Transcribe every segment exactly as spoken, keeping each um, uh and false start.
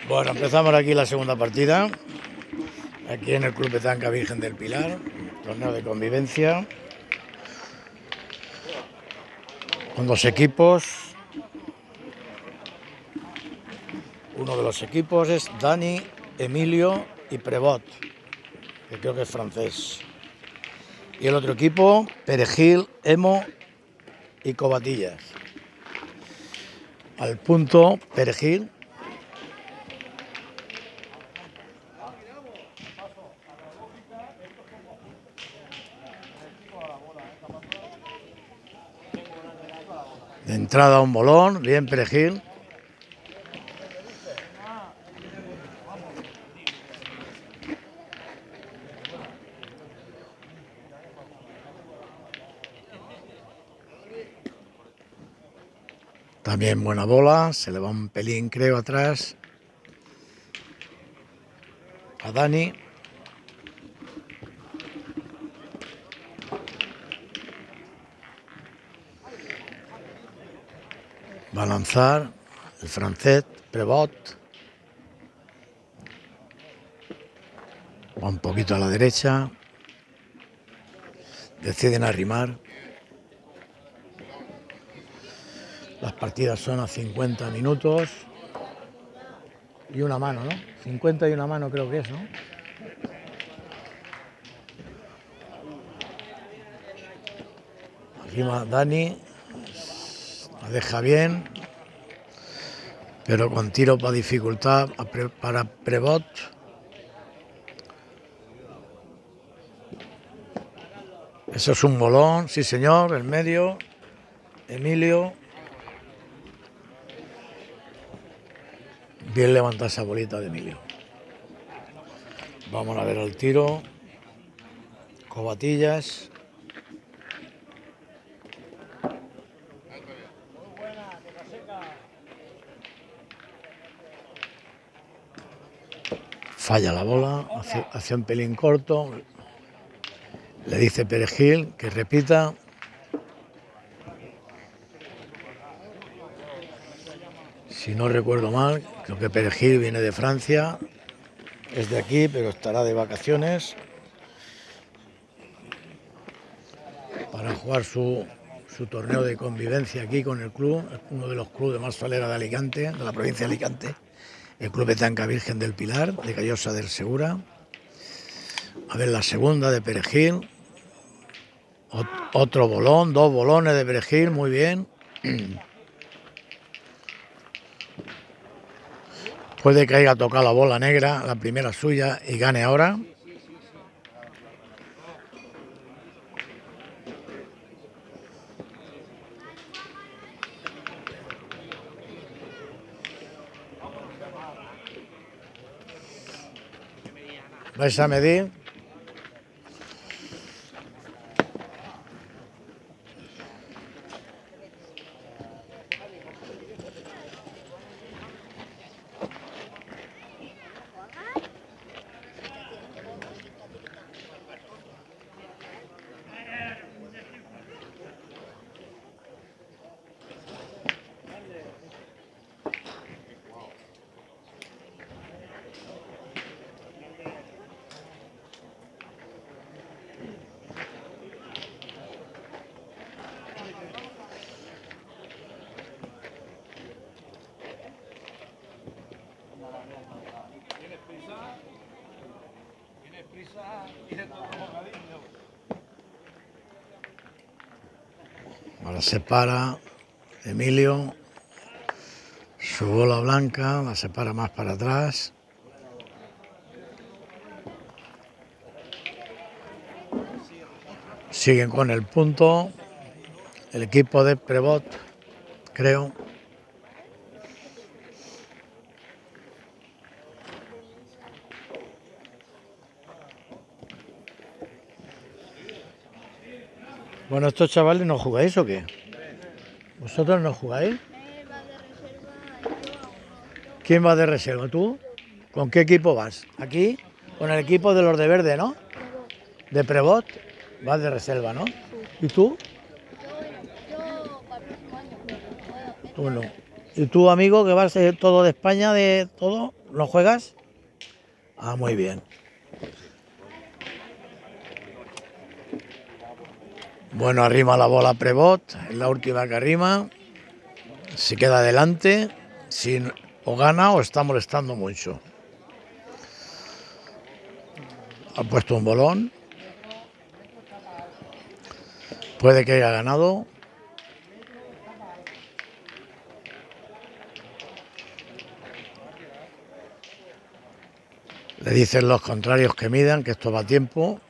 Bueno, empezamos aquí la segunda partida, aquí en el Club Petanca Virgen del Pilar, torneo de convivencia, con dos equipos. Uno de los equipos es Dani, Emilio y Prevot, que creo que es francés. Y el otro equipo, Perejil, Emo y Cobatillas. Al punto, Perejil. De entrada un bolón, bien Perejil. También buena bola, se le va un pelín creo atrás a Dani. Va a lanzar el francés Prevot. Va un poquito a la derecha. Deciden arrimar. Las partidas son a cincuenta minutos. Y una mano, ¿no? cincuenta y una mano creo que es, ¿no? Arrima Dani. La deja bien. Pero con tiro para dificultad para Prevot. Eso es un bolón, sí señor, el medio. Emilio. Bien levantada esa bolita de Emilio. Vamos a ver el tiro. Cobatillas. Falla la bola, hace, hace un pelín corto. Le dice Perejil que repita. Si no recuerdo mal, creo que Perejil viene de Francia. Es de aquí, pero estará de vacaciones para jugar su, su torneo de convivencia aquí con el club, uno de los clubes más falera de Alicante, de la provincia de Alicante, el Club Petanca Virgen del Pilar, de Callosa del Segura. A ver la segunda de Perejil. Ot otro bolón, dos bolones de Perejil, muy bien. Puede que haya tocado la bola negra, la primera suya, y gane ahora. ¿Vais a medir? Ahora se para Emilio, su bola blanca, la separa más para atrás. Siguen con el punto, el equipo de Prevot, creo. Bueno, ¿estos chavales no jugáis o qué? ¿Vosotros no jugáis? ¿Quién va de reserva? ¿Tú? ¿Con qué equipo vas? ¿Aquí? Con el equipo de los de verde, ¿no? ¿De Prevot? Vas de reserva, ¿no? ¿Y tú? Tú no. ¿Y tú, amigo, que vas todo de España, de todo? ¿No juegas? Ah, muy bien. Bueno, arrima la bola Prebot, es la última que arrima. Se queda adelante, si o gana o está molestando mucho. Ha puesto un bolón. Puede que haya ganado. Le dicen los contrarios que midan, que esto va a tiempo.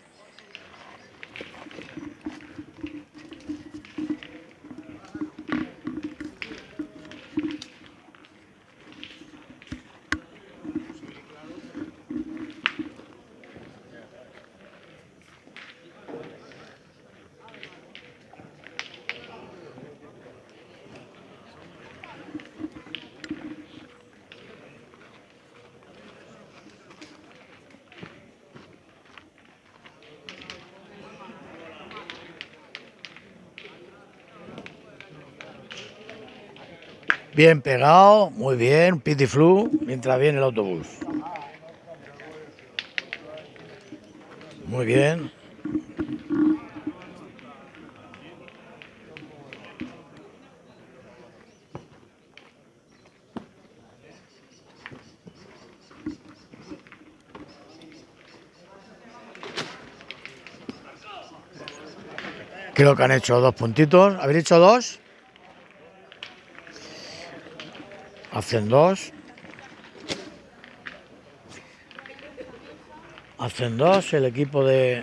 Bien pegado, muy bien, piti flu, mientras viene el autobús. Muy bien. Creo que han hecho dos puntitos. ¿Habéis hecho dos? Hacen dos. Hacen dos el equipo de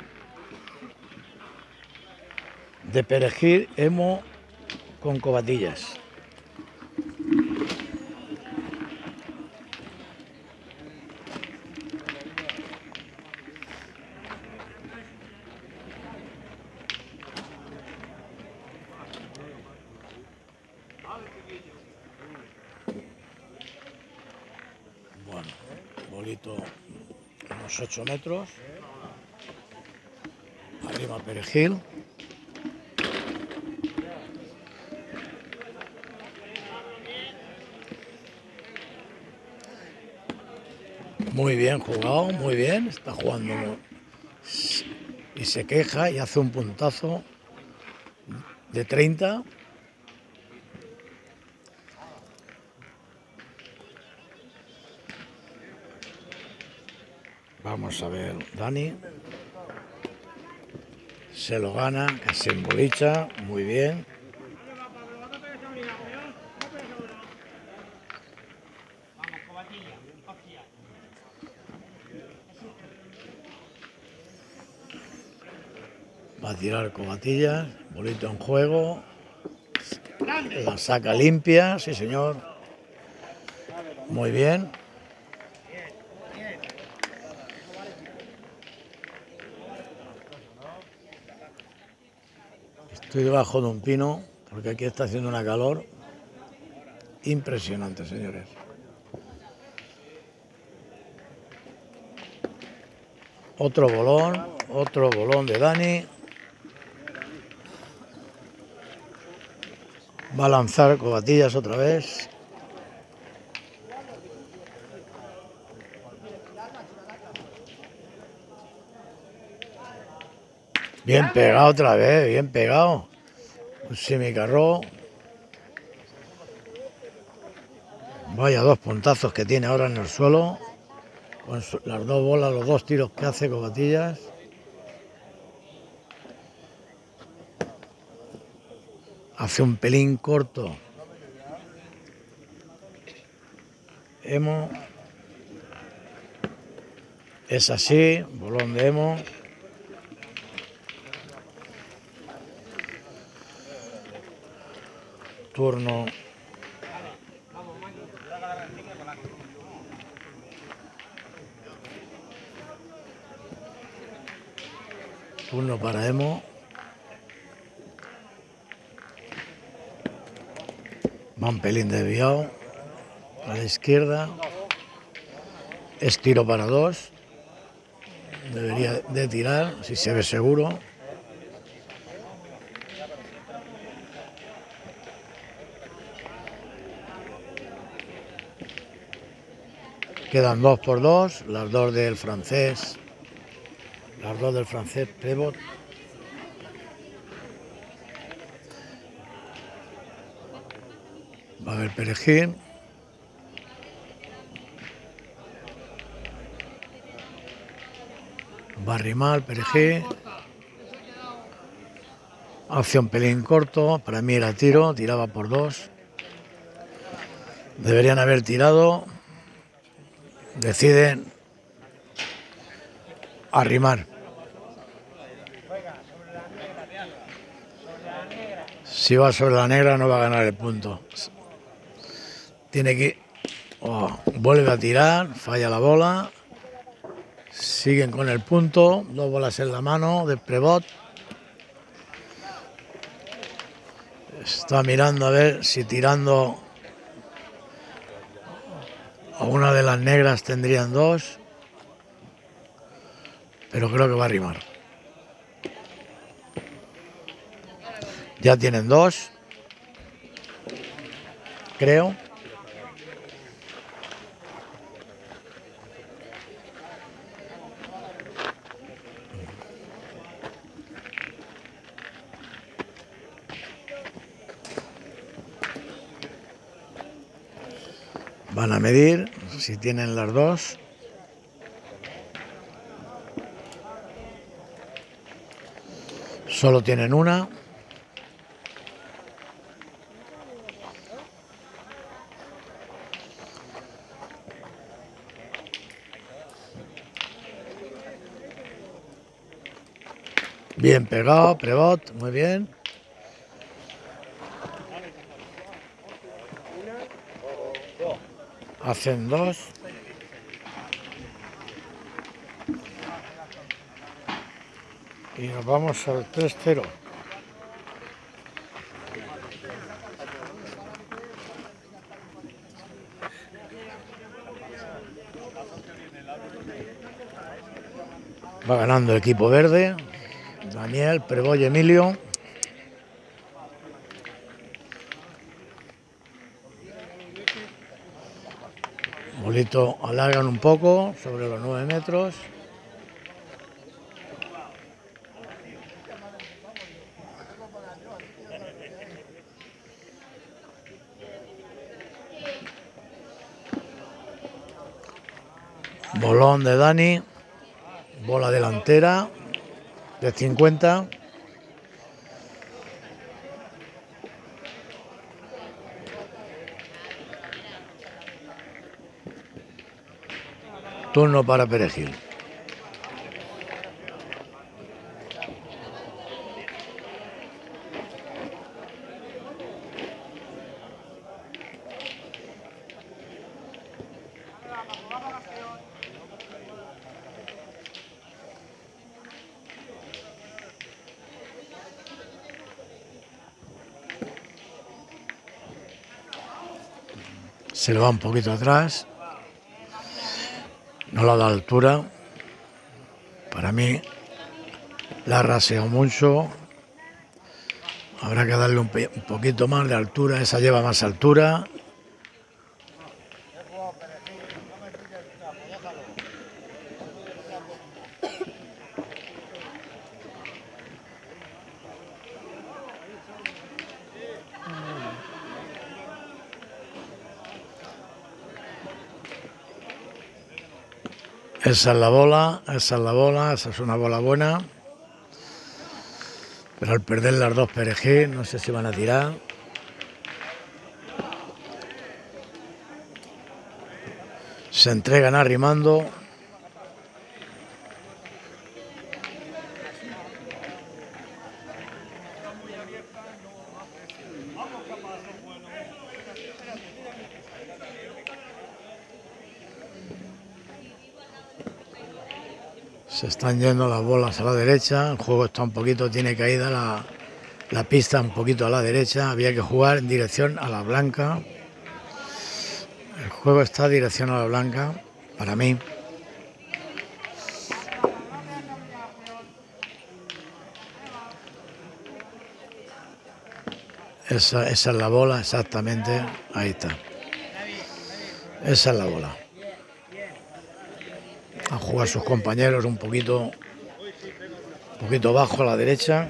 de Perejil, Emo con Covatillas. Bueno, bolito unos ocho metros. Arriba Perejil. Muy bien jugado, muy bien. Está jugando y se queja y hace un puntazo de treinta. Vamos a ver, Dani. Se lo gana, que se embolicha, muy bien. Va a tirar Covatillas, bolito en juego. La saca limpia, sí señor. Muy bien. Estoy debajo de un pino porque aquí está haciendo una calor impresionante, señores. Otro bolón, otro bolón de Dani. Va a lanzar Covatillas otra vez. Bien pegado otra vez, bien pegado. Un semicarró. Vaya dos puntazos que tiene ahora en el suelo. Con las dos bolas, los dos tiros que hace Covatillas. Hace un pelín corto. Emo. Es así, bolón de Emo. Turno. Turno para Emo. Va un pelín desviado a la izquierda. Es tiro para dos. Debería de tirar, si se ve seguro. Quedan dos por dos, las dos del francés, las dos del francés Prevot. Va a haber perejil. Va a arrimar perejil. Acción pelín corto, para mí era tiro, tiraba por dos. Deberían haber tirado. Deciden arrimar. Si va sobre la negra no va a ganar el punto. Tiene que... Oh, vuelve a tirar, falla la bola. Siguen con el punto, dos bolas en la mano de Prevot. Está mirando a ver si tirando a una de las negras tendrían dos, pero creo que va a arrimar. Ya tienen dos, creo. Van a medir si tienen las dos. Solo tienen una. Bien pegado, Prevot, muy bien. Hacen dos. Y nos vamos al tres cero. Va ganando el equipo verde. Daniel, Prevot y Emilio. Bolito alargan un poco sobre los nueve metros. Bolón de Dani. Bola delantera de cincuenta. Turno para perejil. Se le va un poquito atrás. No la da altura. Para mí la ha raseado mucho. Habrá que darle un, un poquito más de altura. Esa lleva más altura. Esa es la bola, esa es la bola, esa es una bola buena. Pero al perder las dos perejil, no sé si van a tirar. Se entregan arrimando. Se están yendo las bolas a la derecha, el juego está un poquito, tiene caída la, la pista un poquito a la derecha, había que jugar en dirección a la blanca. El juego está en dirección a la blanca, para mí. Esa, esa es la bola, exactamente, ahí está. Esa es la bola. a jugar sus compañeros un poquito, un poquito bajo a la derecha.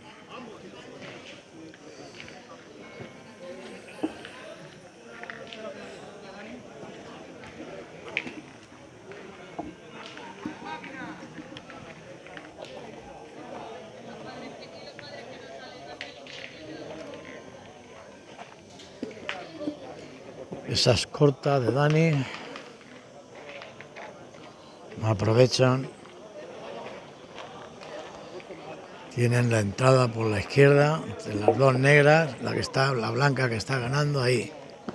Esa es corta de Dani. Aprovechan. Tienen la entrada por la izquierda, entre las dos negras, la que está, la blanca que está ganando ahí.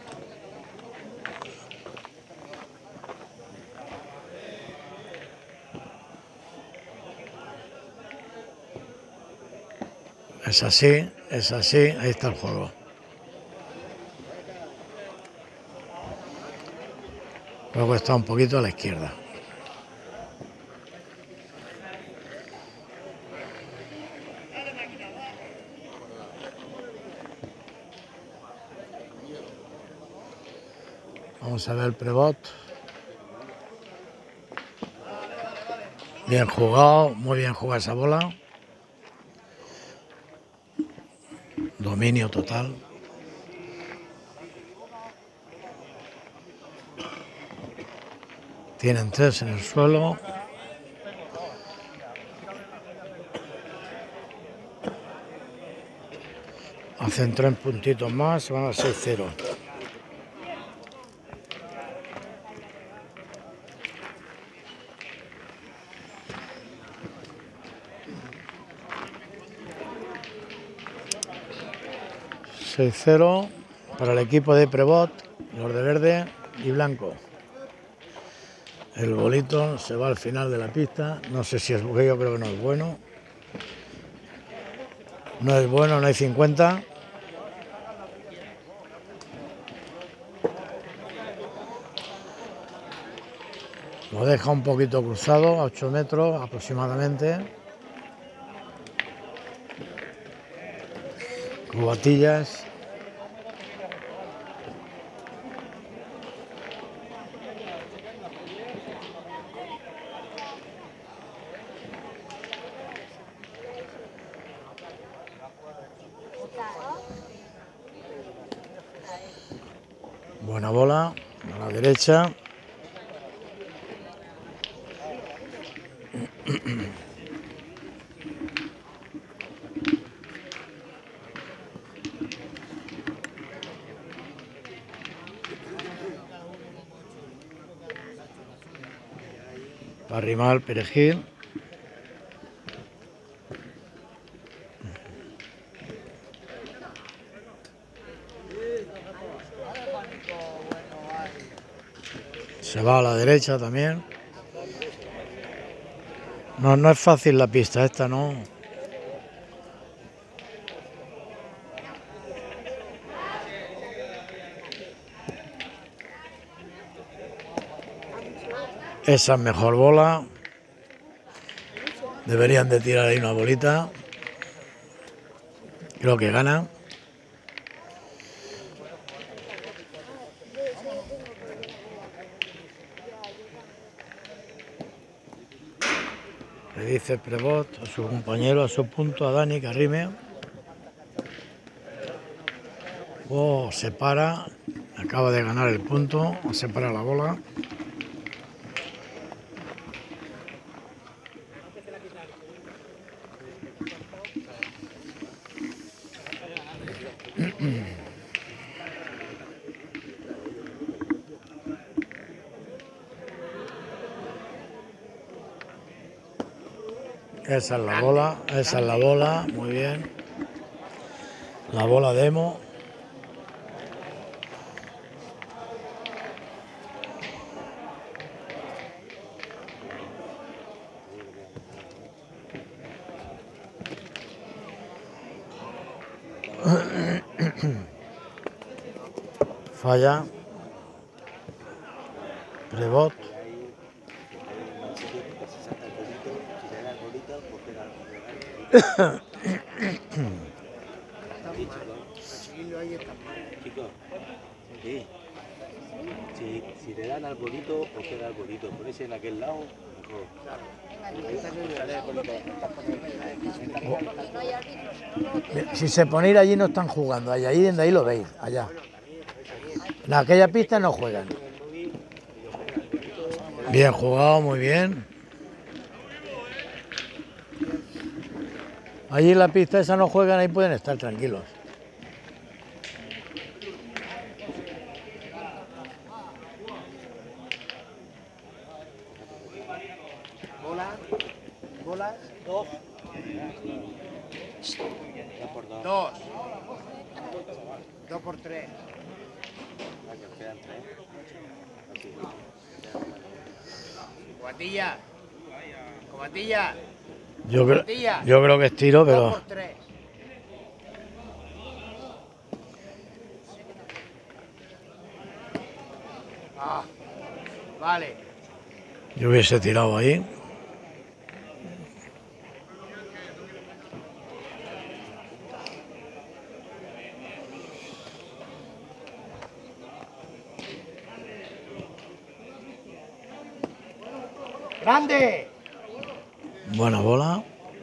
Es así, es así, ahí está el juego. Luego está un poquito a la izquierda. Vamos a ver el prebot. Bien jugado, muy bien jugada esa bola. Dominio total. Tienen tres en el suelo. Hacen tres puntitos más, se van a seis cero. seis cero para el equipo de Prebot, los de verde y blanco. El bolito se va al final de la pista. No sé si es bueno, yo creo que no es bueno. No es bueno, no hay cincuenta. Lo deja un poquito cruzado, a ocho metros aproximadamente. Cubatillas. Buena bola, a la derecha. Para arrimar el perejil. Se va a la derecha también. No, no es fácil la pista esta, ¿no? Esa es mejor bola. Deberían de tirar ahí una bolita. Creo que gana. Le dice Prebot a su compañero, a su punto, a Dani, que arrime. Oh, se para. Acaba de ganar el punto. Se para la bola. Esa es la bola, esa es la bola, muy bien. La bola demo. Falla. Prebot. Chicos, sí, sí, si, si te dan al bonito, o queda al bonito. Ponerse en aquel lado, mejor. Si se pone ir allí no están jugando, allá ahí donde ahí lo veis, allá. En aquella pista no juegan. Bien jugado, muy bien. Allí en la pista esa no juegan, ahí pueden estar tranquilos. Bola, bolas, dos. Dos por dos. Dos. Dos por tres. Ah, que quedan tres. Así. Cobatilla. Cobatilla. Yo creo, yo creo que es tiro, Dos pero por tres. Ah, vale. yo hubiese tirado ahí. ¡Grande! Buena bola.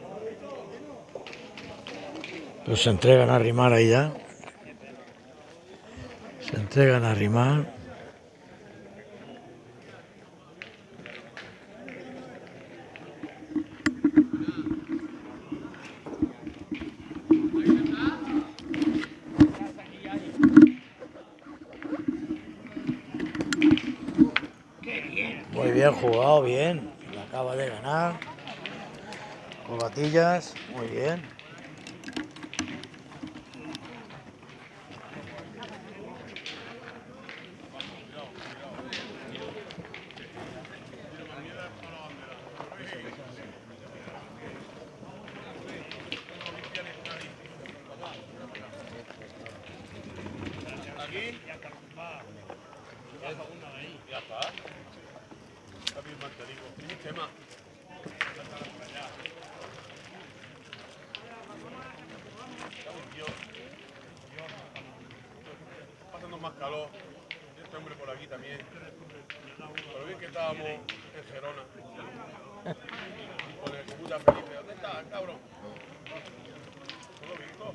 Pues se entregan a rimar ahí ya. Se entregan a rimar. Muy bien jugado, bien. La acaba de ganar. Cobatillas, muy bien. Pasando más calor, este hombre por aquí también. Pero bien que estábamos en Gerona. Con el computa Felipe. ¿Dónde estás, cabrón? ¿No lo he visto?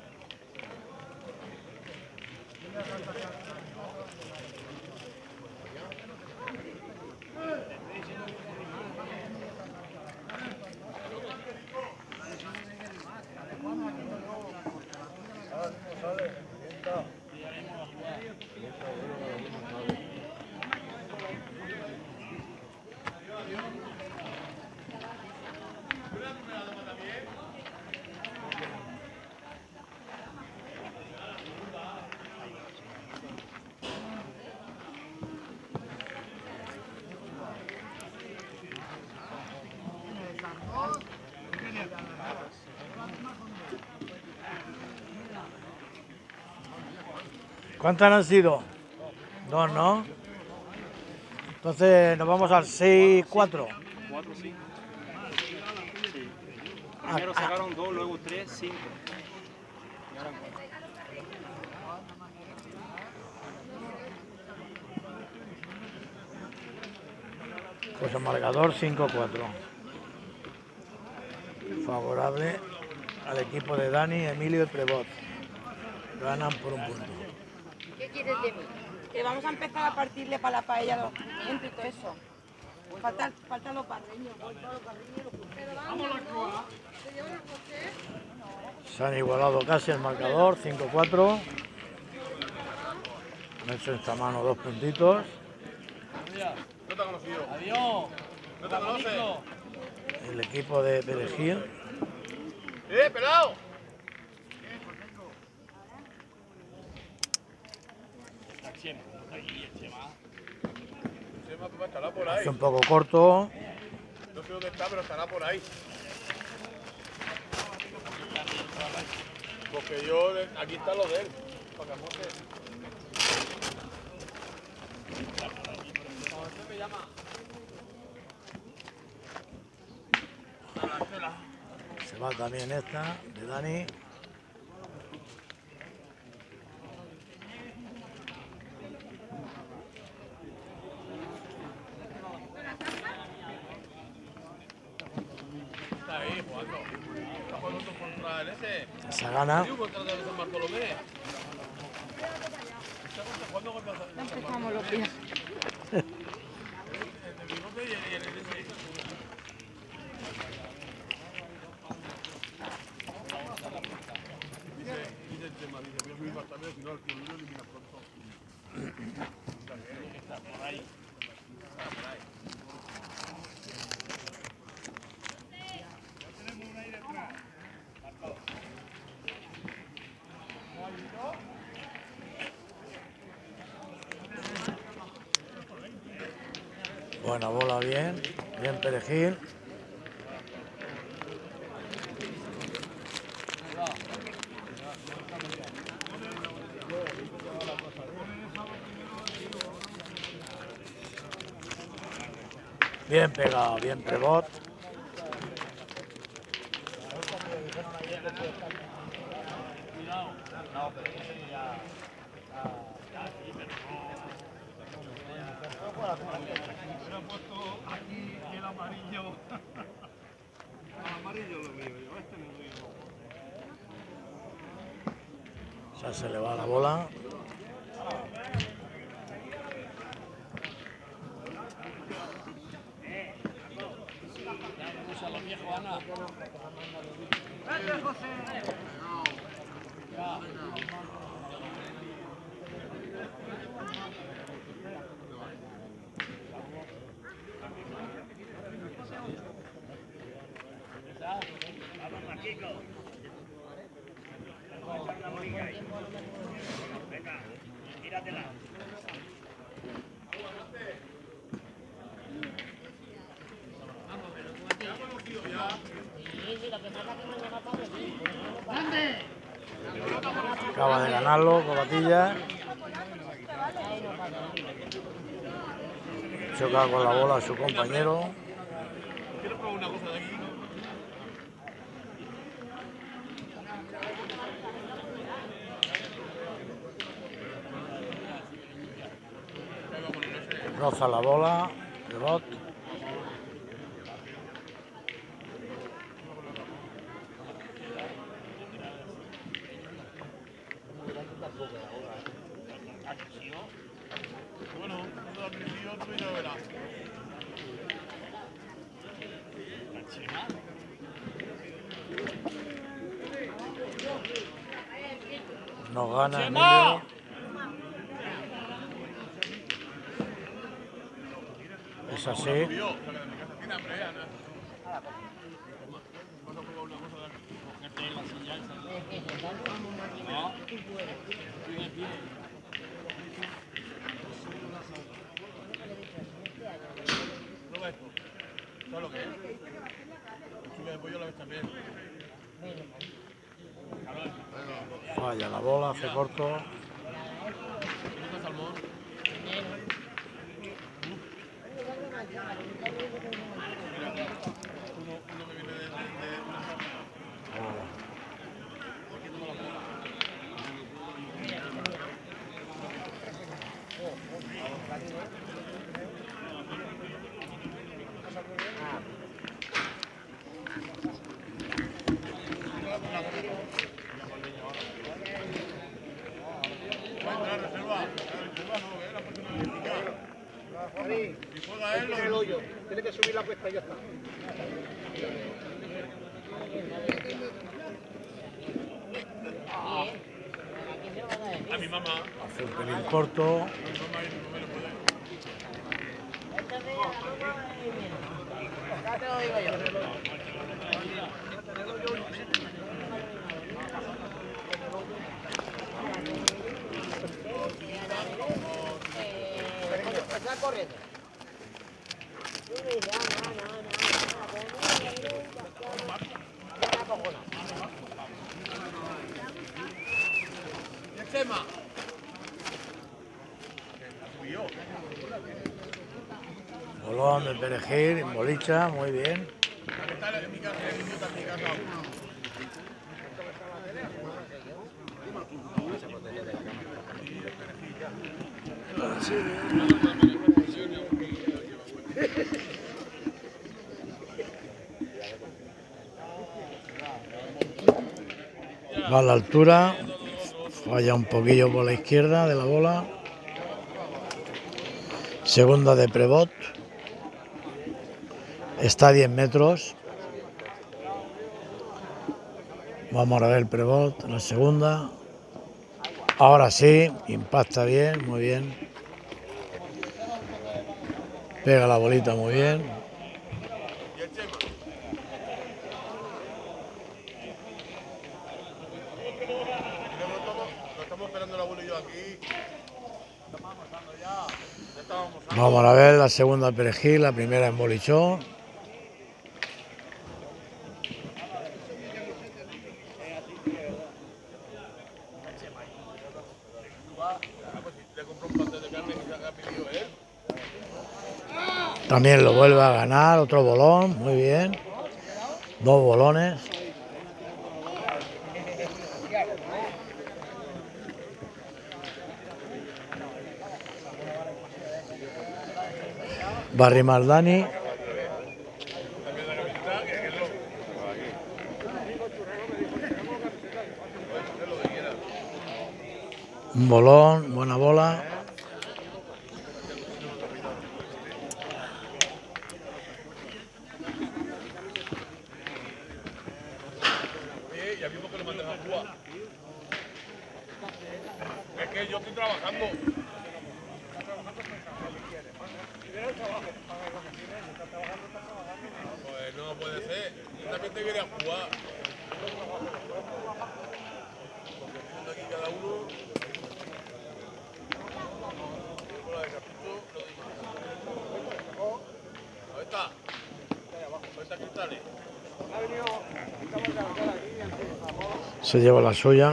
¿Cuántas han sido? Dos, ¿no? Entonces nos vamos al seis cuatro. Cuatro, cinco. Sí. Primero sacaron dos, luego tres, cinco. Y ahora cuatro. Pues el marcador cinco cuatro. Favorable al equipo de Dani, Emilio y Prebot. Ganan por un punto. ¿Qué quieres de mí? Que vamos a empezar a partirle para la paella los dientes y todo eso. Faltan, faltan los barreños. Se han igualado casi el marcador, cinco cuatro. Han hecho esta mano dos puntitos. No te ha conocido. Adiós. No te conoces. El equipo de Perejil. ¡Eh, pelado! Chema, papá, estará por ahí. Hace un poco corto. No sé dónde está, pero estará por ahí. Porque yo, aquí está lo de él. Para que monte. ¿Cómo me llama? Se va también esta de Dani. ya, el ese. Esa gana. Digo, contra el San Bartolomé. ¿Cuándo golpeas a Ya empezamos los días. el de bigote y el y el ese? Dice, dice el tema, dice, voy a subir bastante, si no, el club lo elimina pronto. Está por ahí. Está por ahí. Buena bola, bien. Bien Perejil. Bien pegado, bien Prebot. Hubiera puesto aquí el amarillo. El amarillo lo mío, yo este le doy rojo. Ya se le va la bola. Acaba de ganarlo, Cobatilla. Choca con la bola a su compañero. Quiero probar una cosa de aquí. Roza la bola, Prebot. Bueno, cuando al principio tú ya verás. No gana Emilio. Es así. Yo, o sea, que de mi casa tiene hambre ya, ¿no? Vamos a probar una cosa de aquí. Cogerte la silla esa. No. Sigue pie. Prueba esto. ¿Sabes lo que es? Chule de pollo la ves también. Falla la bola, hace corto. ¿Tienes salmón? Uno, uno que viene de, de, de una zona. Aquí tengo la bola. Va a entrar reserva. La reserva no, ¿eh? La persona eléctrica. Si juega él, el hoyo. Tiene que subir la cuesta y ya está. a mi mamá. Hace un pelín corto. A mi mamá y mi mamá le puede. Acá te lo digo yo. Está corriendo. ¿Y el tema? Subió. Bolón de Perejil, en bolicha, muy bien. Está en mi casa, el idiota en mi casa. Va a la altura, falla un poquillo por la izquierda de la bola. Segunda de Prebot. Está a diez metros. Vamos a ver el Prebot, la segunda. Ahora sí, impacta bien, muy bien. Pega la bolita muy bien. Vamos a ver la segunda Perejil, la primera en Bolichó. También lo vuelve a ganar, otro bolón, muy bien. Dos bolones. Va a arrimar Dani. Un bolón, buena bola. Ya mismo que lo mandes a jugar. Es que yo estoy trabajando. Pues no puede ser. Yo también te quería jugar. Porque aquí cada uno. Con la de Capito, lo digo. Ahí está. Ahí está Cristales. Se lleva la suya.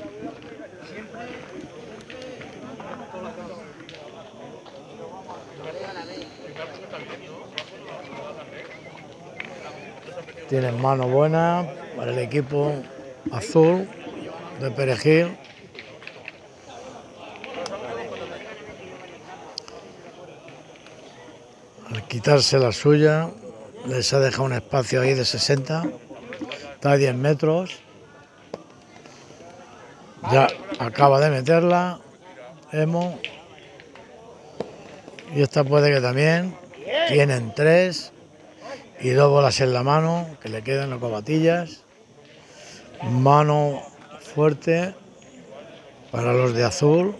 Tienen mano buena para el equipo azul de Perejil. Al quitarse la suya, les ha dejado un espacio ahí de sesenta. Está a diez metros. Ya acaba de meterla. Emo. Y esta puede que también. Tienen tres. Y dos bolas en la mano, que le quedan las cobatillas. Mano fuerte para los de azul.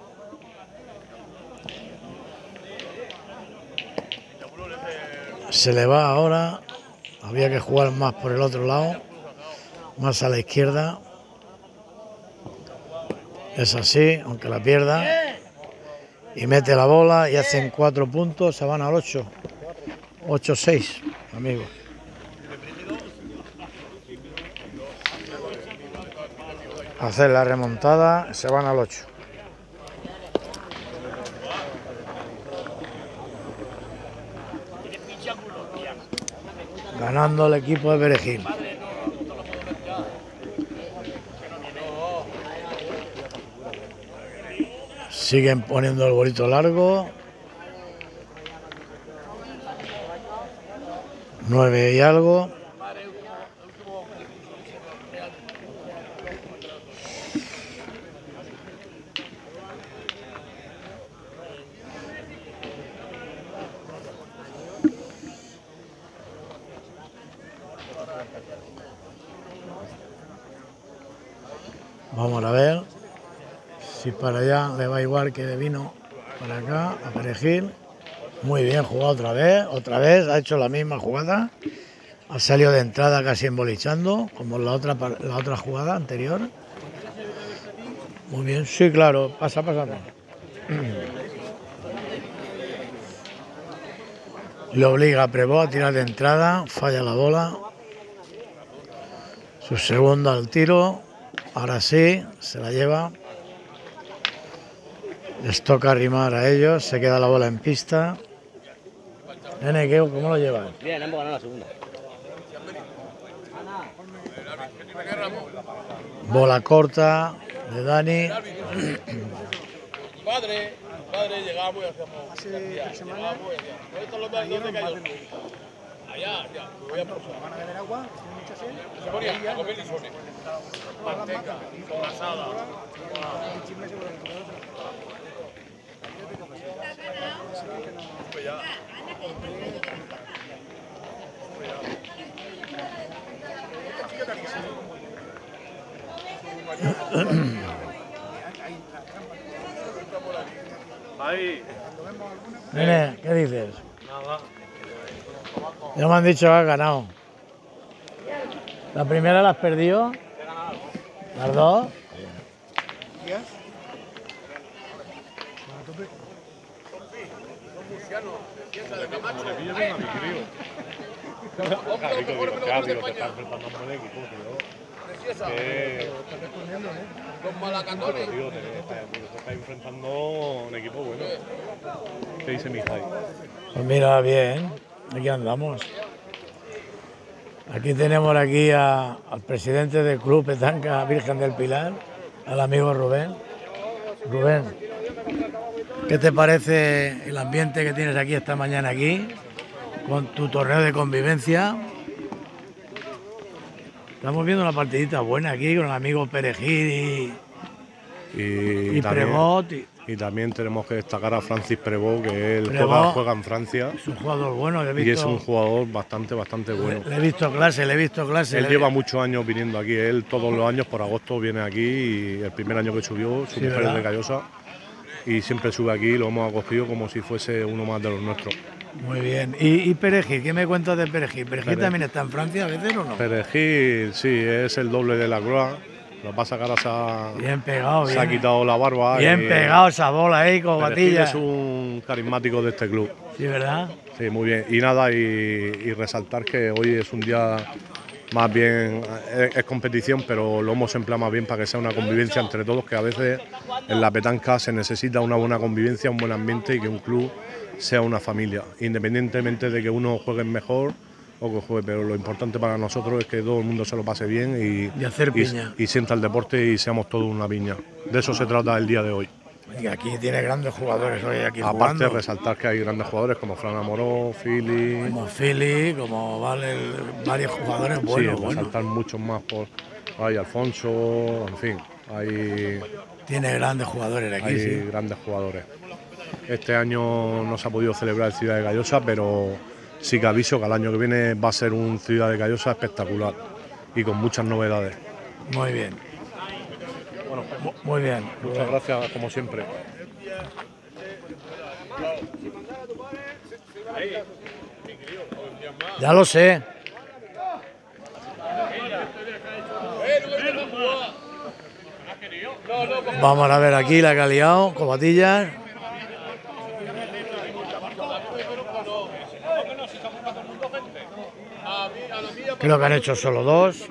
Se le va ahora. Había que jugar más por el otro lado. Más a la izquierda. Es así, aunque la pierda. Y mete la bola y hacen cuatro puntos. Se van al ocho. ocho seis. Amigos. Hacer la remontada, se van al ocho. Ganando el equipo de Perejil. Siguen poniendo el bolito largo. Nueve y algo. Vamos a ver si para allá le va igual que de vino para acá a Perejil. Muy bien jugado otra vez, otra vez ha hecho la misma jugada. Ha salido de entrada casi embolichando, como la otra, la otra jugada anterior. Muy bien, sí, claro, pasa, pasa. Le obliga a Prebot a tirar de entrada, falla la bola. Su segunda al tiro, ahora sí, se la lleva. Les toca arrimar a ellos, se queda la bola en pista. Nene, ¿cómo lo llevas? Bien, hemos ganado la segunda. Bola corta de Dani. Padre, padre, llegamos y hacíamos. Hace tres semanas. Esto es lo que cayó. Allá, ya, me voy a posar. Van a beber agua, tienen mucha sed. Se ponía a comer lisones. Manteca, con asada. El chisme seguro que todo. Pues ya. Ahí. Nene, ¿qué dices? Nada. Ya me han dicho que has ganado. ¿La primera la has perdido? ¿Las dos? ¿Días? Los malacatones. Tío, te, te estás enfrentando a un equipo bueno. ¿Qué dice Mijay? Pues mira, bien, aquí andamos. Aquí tenemos aquí a- al presidente del Club Petanca Virgen del Pilar, al amigo Rubén. Rubén, ¿qué te parece el ambiente que tienes aquí esta mañana aquí, con tu torneo de convivencia? Estamos viendo una partidita buena aquí con el amigo Perejil y, Y, y también, Prevot. y- y también tenemos que destacar a Francis Prevot, que él Prevot. juega, juega en Francia Es un jugador bueno, le he y es visto, un jugador bastante, bastante bueno. le he visto clase, le he visto clase. Él le- lleva muchos años viniendo aquí, él todos los años por agosto viene aquí y el primer año que subió, su Sí, mujer ¿verdad? es de Callosa y siempre sube aquí y lo hemos acogido como si fuese uno más de los nuestros. Muy bien. ¿Y, y Perejil? ¿Qué me cuentas de Perejil? ¿Perejil Pere- también está en Francia a veces o no? Perejil, sí, es el doble de la Croix, lo pasa que ahora se ha, Bien pegado, se ha bien. quitado la barba. Bien y pegado esa bola ahí con Perejil batilla. es un carismático de este club. Sí, ¿verdad? Sí, muy bien. Y nada, y, y resaltar que hoy es un día más bien, es, es competición, pero lo hemos empleado más bien para que sea una convivencia entre todos, que a veces en la petanca se necesita una buena convivencia, un buen ambiente y que un club sea una familia, independientemente de que uno juegue mejor o que juegue, pero lo importante para nosotros es que todo el mundo se lo pase bien y, Y hacer piña. y, y sienta el deporte y seamos todos una piña. De eso se trata el día de hoy. Y aquí tiene grandes jugadores hoy aquí Aparte, jugando. resaltar que hay grandes jugadores como Fran Amoró, Fili. Como Philly, como Vale, varios jugadores Sí, buenos, buenos. resaltar muchos más por. Hay Alfonso, en fin, hay, Tiene grandes jugadores aquí, hay sí. grandes jugadores. Este año no se ha podido celebrar en Ciudad de Callosa, pero sí que aviso que el año que viene va a ser un Ciudad de Callosa espectacular y con muchas novedades. Muy bien. Bueno, Mu- Muy bien. muchas gracias como siempre. Ya lo sé. Vamos a ver aquí la que ha liado, Cobatillas. Creo que han hecho solo dos.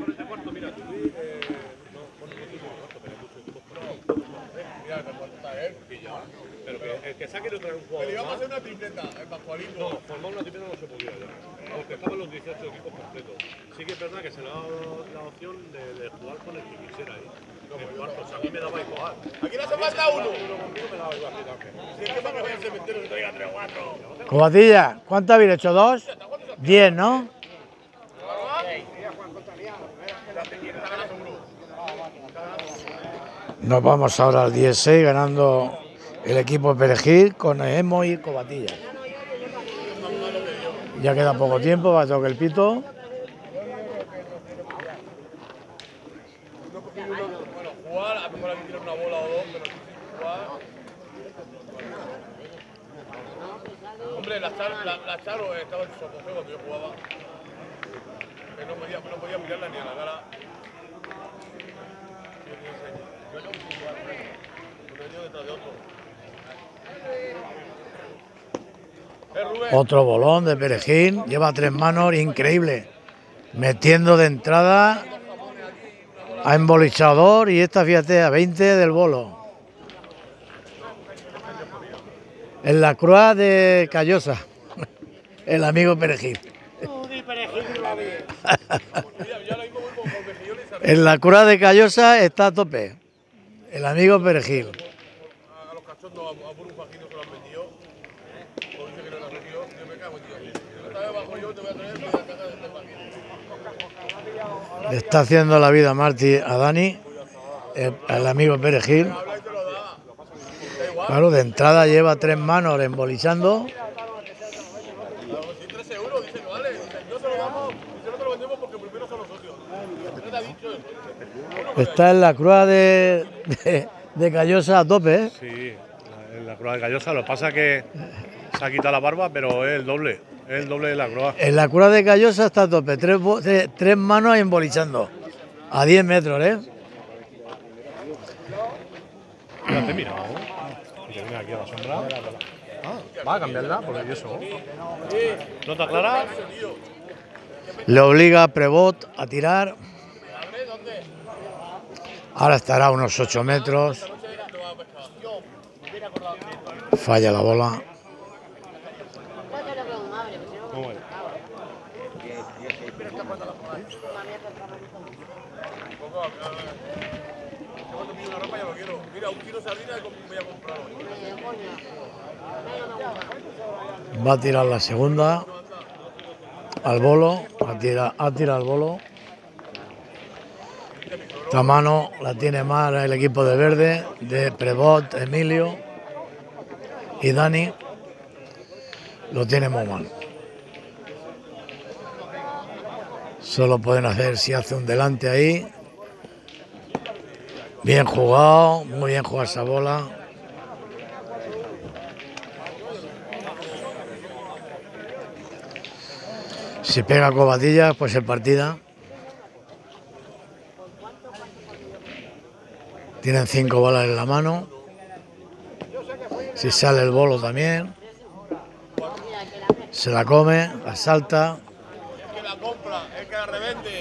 Pero que el que saque no trae un jugador. Le íbamos a hacer una tripleta, el Pascualito. No, formar una tripleta no se podía ya, porque estaban los dieciocho equipos completos. Sí que es verdad que se le ha dado la opción de, de jugar con el que quisiera ahí. De jugar, pues a mí me daba igual. Aquí no hace falta uno. Uno conmigo me daba igual, también. Si es que para que vaya al cementerio se traiga tres o cuatro. Cobatillas, ¿cuánto habéis hecho? ¿Dos? Diez, ¿no? Nos vamos ahora al dieciséis ganando el equipo de Perejil con Emo y Cobatillas. Ya queda poco tiempo, va a tocar el pito. Bueno, jugar, a lo mejor aquí tirar una bola o dos, pero jugar. Hombre, la Charo, la, la Charo estaba en su apogeo cuando yo jugaba. Que no podía, no podía mirarla ni a la cara. Un año detrás de otro. Eh, Rubén. Otro bolón de Perejil, lleva tres manos, increíble. Metiendo de entrada, ha embolichado dos y esta, fíjate, a veinte del bolo. En la Croix de Callosa, el amigo Perejil. En la Croix de Callosa está a tope, el amigo Perejil. A los cachondos, a, a por un fajito se lo han metido. O dice que no lo han metido. Yo me, Le está haciendo la vida Martí a Dani, el, el amigo Perejil. Claro, de entrada lleva tres manos embolizando. Está en la Cruz de, de, de Callosa a tope, ¿eh? Sí, en la Cruz de Callosa. Lo que pasa es que se ha quitado la barba, pero es el doble. Es el doble de la Cruz. En la Cruz de Callosa está a tope. Tres, tres, tres manos embolizando. A diez metros, ¿eh? Ya te mira, ¿no? Que viene aquí a la sombra. Ah, va a cambiarla por el yeso. ¿Nota clara? Le obliga a Prevot a tirar. Ahora estará a unos ocho metros. Falla la bola. Va a tirar la segunda. Al bolo. A tirar, a tirar al bolo. Esta mano la tiene mal el equipo de verde, de Prevot, Emilio y Dani. Lo tiene muy mal. Solo pueden hacer si hace un delante ahí. Bien jugado, muy bien jugada esa bola. Si pega cobatillas, pues el partida. Tienen cinco bolas en la mano. Si sale el bolo también. Se la come, la salta. El que la compra, el que la revende.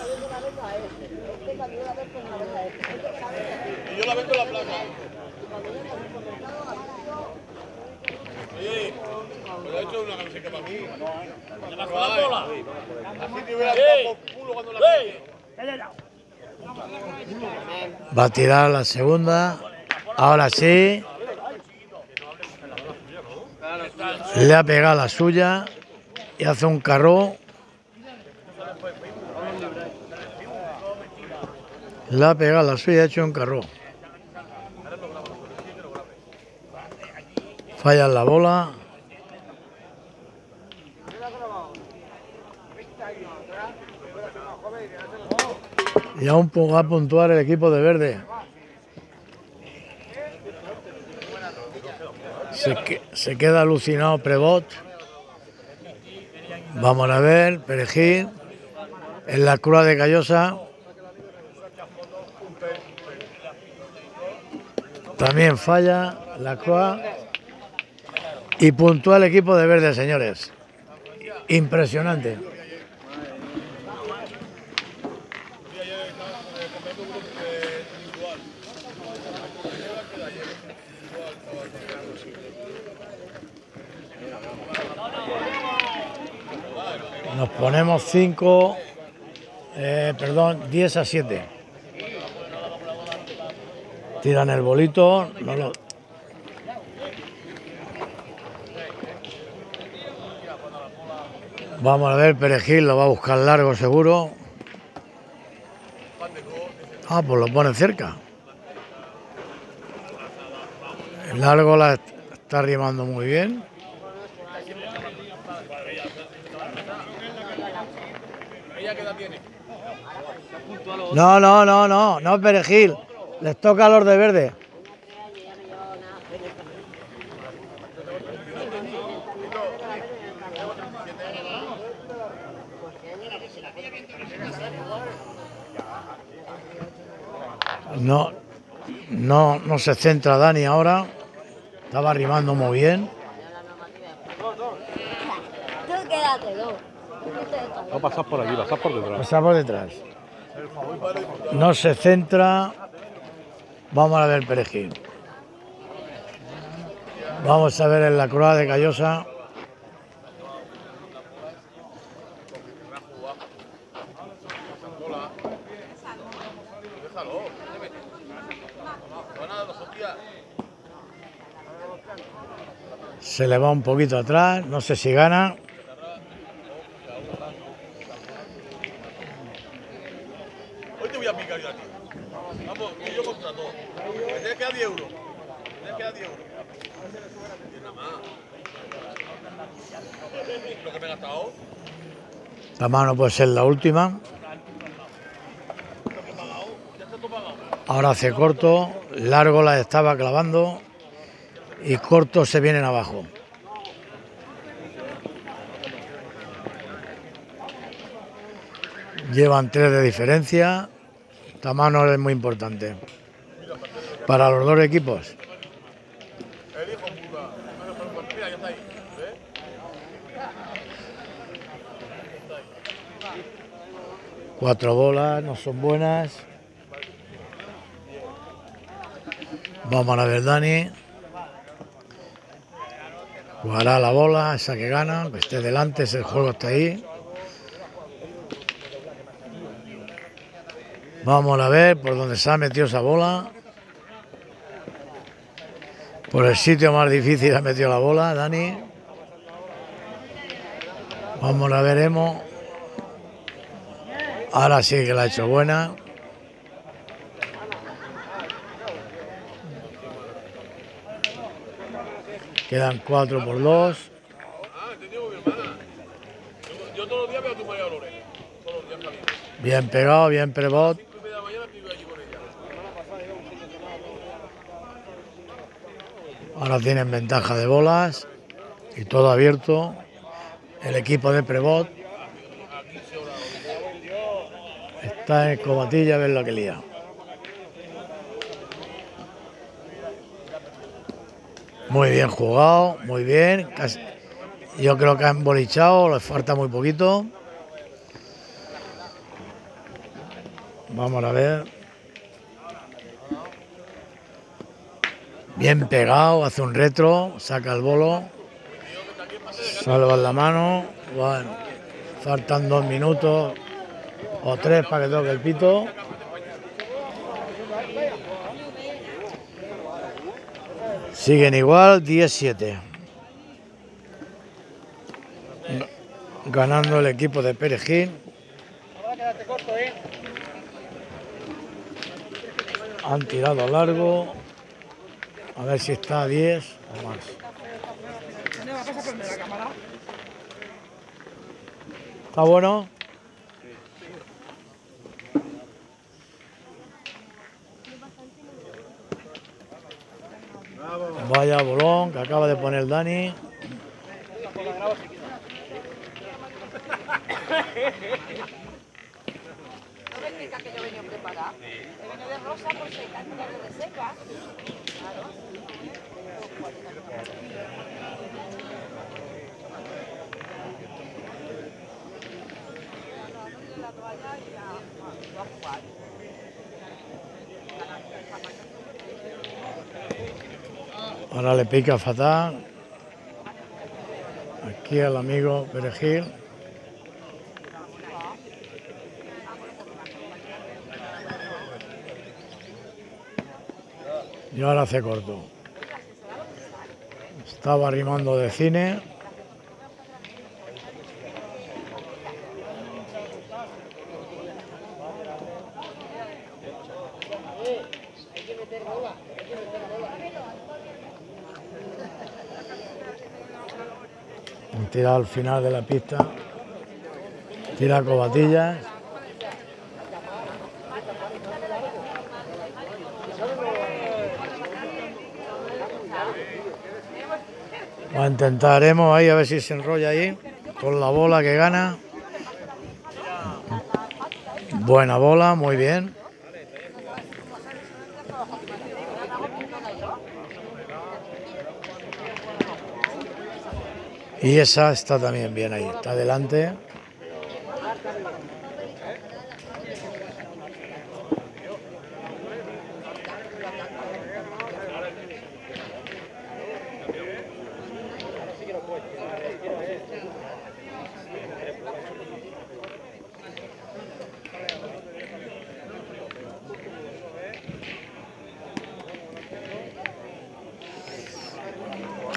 Y yo la vendo en la plaza. Oye, me ha hecho una camiseta para mí. ¿Te la juega la bola? Así te hubiera dado por culo cuando la pide. Va a tirar la segunda. Ahora sí. Le ha pegado la suya y hace un carro. Le ha pegado la suya y ha hecho un carro. Falla la bola. Y aún va a puntuar el equipo de verde. Se, que, se queda alucinado Prevot. Vamos a ver, Perejil. En la Cruz de Callosa. También falla la Cruz. Y puntúa el equipo de verde, señores. Impresionante. Nos ponemos cinco, eh, perdón, diez a siete. Tiran el bolito. No lo... Vamos a ver, Perejil lo va a buscar largo seguro. Ah, pues lo pone cerca. El largo la está rimando muy bien. No, no, no, no, no, Perejil. Les toca a los de verde. No, no, no se centra Dani ahora. Estaba rimando muy bien. Tú quédate, no. No pasas por aquí, pasas por detrás. Pasa por detrás. No se centra. Vamos a ver Perejil. Vamos a ver en la Cruz de Callosa. Se le va un poquito atrás, no sé si gana. Hoy te voy a picar yo a ti. Vamos, que yo contra todo. Me tienes que dar diez euros. Me tienes que dar diez euros. Y nada más. Lo que me he gastado. La mano puede ser la última. Ahora hace corto, largo la estaba clavando y corto se vienen abajo. Llevan tres de diferencia. Esta mano es muy importante para los dos equipos. El hijo puta. Mira, ya está ahí. ¿Ves? Cuatro bolas, no son buenas. Vamos a ver Dani. Jugará la bola, esa que gana, que esté delante, ese juego está ahí. Vamos a ver por dónde se ha metido esa bola. Por el sitio más difícil ha metido la bola, Dani. Vamos a ver, Emo. Ahora sí que la ha hecho buena. Quedan cuatro por dos. Ah, entendido, mi hermana. Yo, yo todos los días veo a tu María Dolores. Todos los días saliendo. Bien pegado, bien prebot. Cinco y media de la mañana estoy allí con ella. Ahora tienen ventaja de bolas y todo abierto. El equipo de prebot está en cobatilla a ver lo que lía. Muy bien jugado, muy bien. Casi, yo creo que han bolichado, les falta muy poquito. Vamos a ver. Bien pegado, hace un retro, saca el bolo. Salva la mano. Bueno, faltan dos minutos o tres para que toque el pito. Siguen igual, diez siete. Ganando el equipo de Perejil. Han tirado largo. A ver si está a diez o más. ¿Está bueno? Vaya bolón que acaba de poner Dani. ¿No ves que yo venía preparada? He venido de rosa por si hay cantidad de seca. Ahora le pica fatal. Aquí al amigo Perejil. Y ahora hace corto. Estaba arrimando de cine. Tira al final de la pista. Tira cobatillas. Lo intentaremos ahí a ver si se enrolla ahí con la bola que gana. Buena bola, muy bien. Y esa está también bien ahí, está adelante.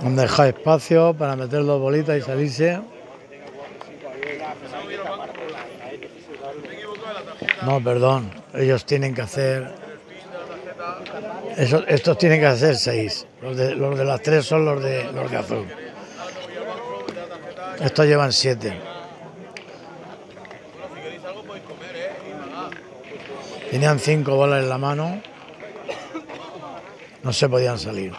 Han dejado espacio para meter dos bolitas y salirse. No, perdón. Ellos tienen que hacer... Eso, estos tienen que hacer seis. Los de, los de las tres son los de, los de azul. Estos llevan siete. Tenían cinco bolas en la mano. No se podían salir.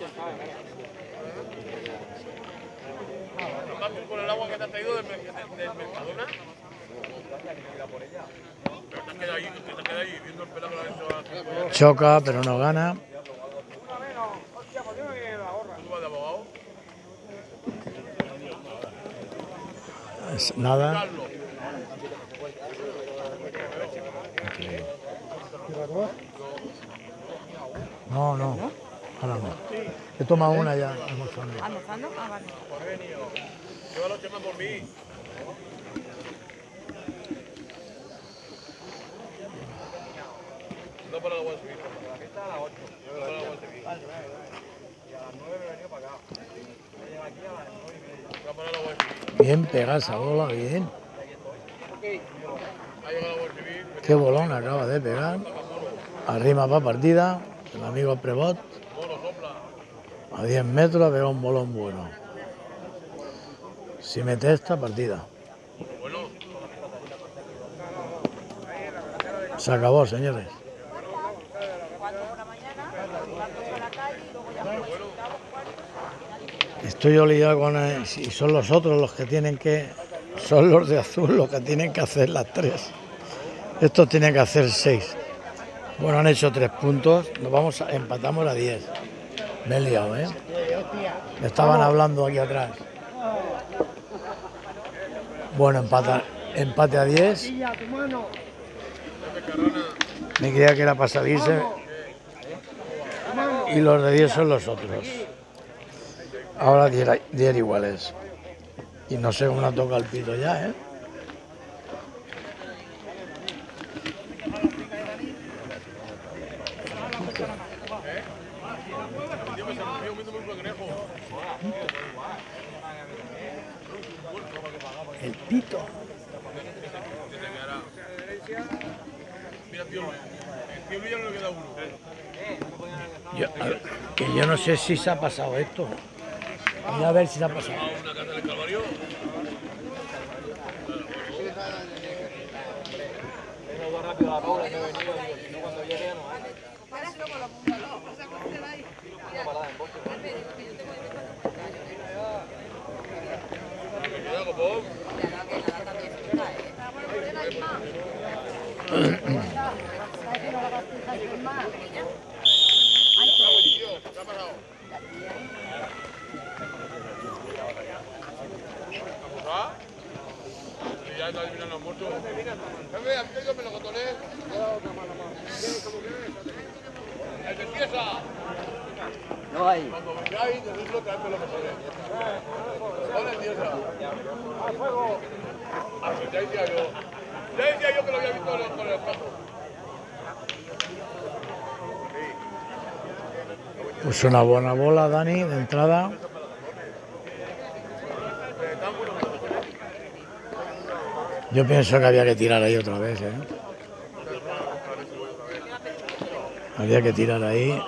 ¿Con el agua que te has traído del Mercadona? Te quedas ahí, te quedas ahí viendo el pelado que la Choca, pero no gana. Es nada. No, no. Ahora no. He tomado una ya almorzando. ¿Almorzando? Ah, vale. Llévalo, Chema, por mí. No para la Guardia Civil. Esta a las ocho. No para la Guardia Civil. Y a las nueve me he venido para acá. Me llevo aquí a las nueve y media. No para la Guardia Civil. Bien pegada esa bola, bien. Ha llegado la Guardia Civil. Qué bolón acaba de pegar. Arrima para partida. El amigo Prebot. A diez metros ha pegado un bolón bueno. Si mete esta, partida. Se acabó, señores. Estoy obligado con... El, y son los otros los que tienen que... Son los de azul los que tienen que hacer las tres. Estos tienen que hacer seis. Bueno, han hecho tres puntos. Nos vamos a, empatamos a diez. Me he liado, ¿eh? Me estaban hablando aquí atrás. Bueno, empata, empate a diez. Me creía que era para salirse. Y los de diez son los otros. Ahora diez iguales. Y no sé cómo toca el pito ya, ¿eh? El pito. Yo, a ver, que yo no sé si se ha pasado esto. Voy a ver si se ha pasado. No hay. Cuando vengáis, decidlo, traedme lo mejor. Pon el diosa. ¡A fuego! Ah, pues ya decía yo. Ya decía yo que lo había visto con el espejo. Pues una buena bola, Dani, de entrada. Yo pienso que había que tirar ahí otra vez, ¿eh? Había que tirar ahí.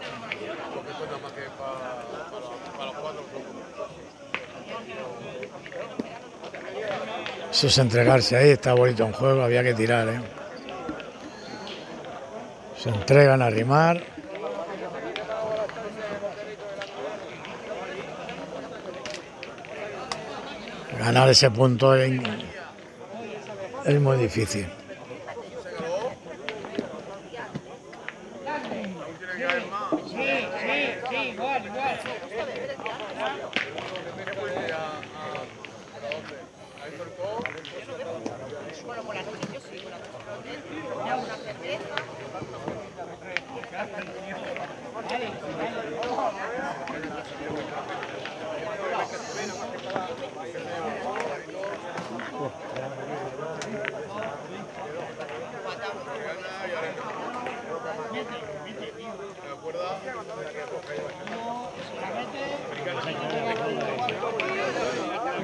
Eso es entregarse ahí, está bonito en juego, había que tirar, ¿eh? Se entregan a rimar. Ganar ese punto es, es muy difícil.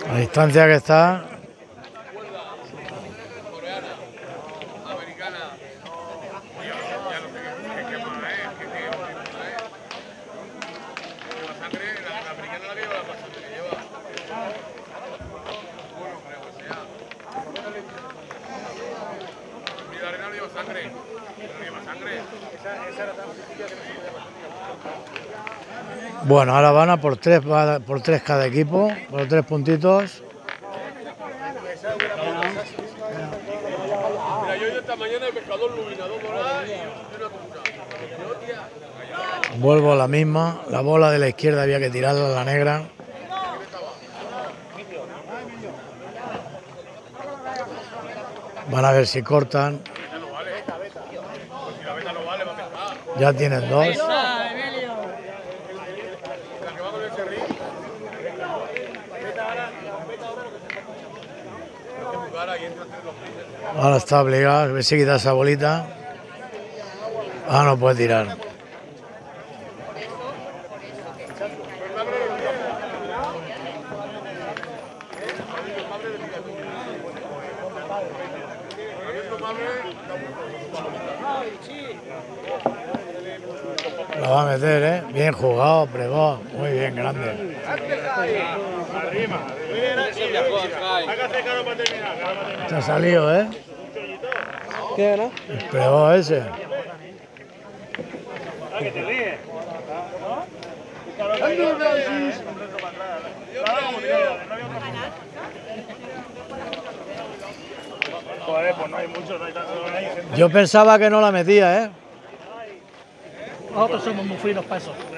La distancia que está. Bueno, ahora van a por tres, por tres cada equipo, por tres puntitos. Mira, yo he ido esta mañana de pescador iluminador dorado y una trucha. Vuelvo a la misma, la bola de la izquierda había que tirarla a la negra. Van a ver si cortan. Ya tienen dos. Ahora está obligado, a ver si quita esa bolita. Ah, no puede tirar. Lo va a meter, ¿eh? Bien jugado, pregó. Muy bien, grande. Se ha salido, ¿eh? ¿Qué era? El pregó ese. Joder, pues no hay mucho, no hay tanto. Yo pensaba que no la metía, ¿eh? Nosotros somos muy finos para eso.